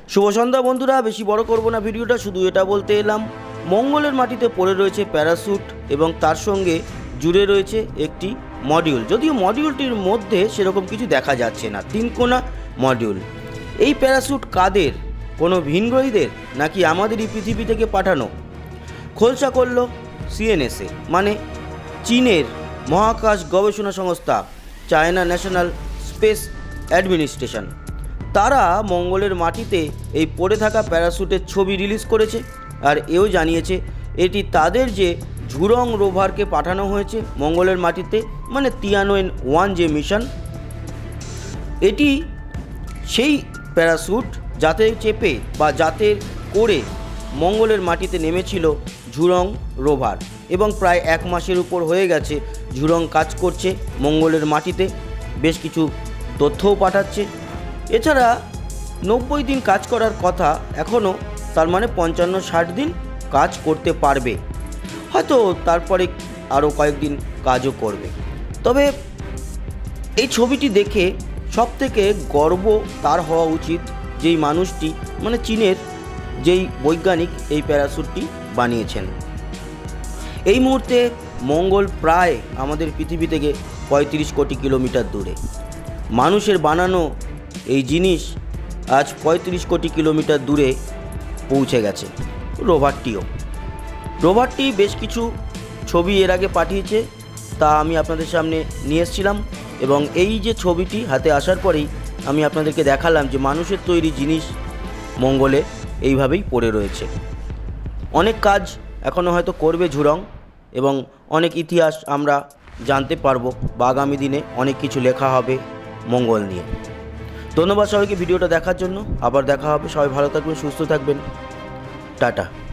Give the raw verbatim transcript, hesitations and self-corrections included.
শুভ সন্ধ্যা বন্ধুরা, বেশি বড় করব না ভিডিওটা, শুধু এটা বলতে এলাম মঙ্গলের মাটিতে পড়ে রয়েছে প্যারাস্যুট এবং তার সঙ্গে জুড়ে রয়েছে একটি মডিউল। যদিও মডিউলটির মধ্যে সেরকম কিছু দেখা যাচ্ছে না, তিনকোনা মডিউল। এই প্যারাস্যুট কাদের? কোনো ভিনগ্রহীদের নাকি আমাদের এই পৃথিবী থেকে পাঠানো? খোলসা করল সিএনএসএ মানে চীনের মহাকাশ গবেষণা সংস্থা, চায়না ন্যাশনাল স্পেস অ্যাডমিনিস্ট্রেশন। তারা মঙ্গলের মাটিতে এই পড়ে থাকা প্যারাস্যুটের ছবি রিলিজ করেছে আর এও জানিয়েছে এটি তাদের যে ঝুরং রোভারকে পাঠানো হয়েছে মঙ্গলের মাটিতে, মানে তিয়ানওয়েন ওয়ান যে মিশন, এটি সেই প্যারাস্যুট যাতে চেপে বা যাতে করে মঙ্গলের মাটিতে নেমেছিল ঝুরং রোভার। এবং প্রায় এক মাসের উপর হয়ে গেছে ঝুরং কাজ করছে মঙ্গলের মাটিতে, বেশ কিছু তথ্যও পাঠাচ্ছে। এছাড়া নব্বই দিন কাজ করার কথা এখনও, তার মানে পঞ্চান্ন ষাট দিন কাজ করতে পারবে, হয়তো তারপরে আরও কয়েকদিন কাজও করবে। তবে এই ছবিটি দেখে সবথেকে গর্ব তার হওয়া উচিত যেই মানুষটি, মানে চীনের যেই বৈজ্ঞানিক এই প্যারাস্যুটটি বানিয়েছেন। এই মুহূর্তে মঙ্গল প্রায় আমাদের পৃথিবী থেকে পঁয়ত্রিশ কোটি কিলোমিটার দূরে। মানুষের বানানো এই জিনিস আজ পঁয়ত্রিশ কোটি কিলোমিটার দূরে পৌঁছে গেছে। রোভারটিও রোভারটি বেশ কিছু ছবি এর আগে পাঠিয়েছে, তা আমি আপনাদের সামনে নিয়ে এসেছিলাম। এবং এই যে ছবিটি হাতে আসার পরেই আমি আপনাদেরকে দেখালাম যে মানুষের তৈরি জিনিস মঙ্গলে এইভাবেই পড়ে রয়েছে। অনেক কাজ এখনও হয়তো করবে ঝুরং, এবং অনেক ইতিহাস আমরা জানতে পারবো বা আগামী দিনে অনেক কিছু লেখা হবে মঙ্গল নিয়ে। ধন্যবাদ সবাইকে ভিডিওটা দেখার জন্য। আবার দেখা হবে, সবাই ভালো থাকবেন, সুস্থ থাকবেন, টাটা।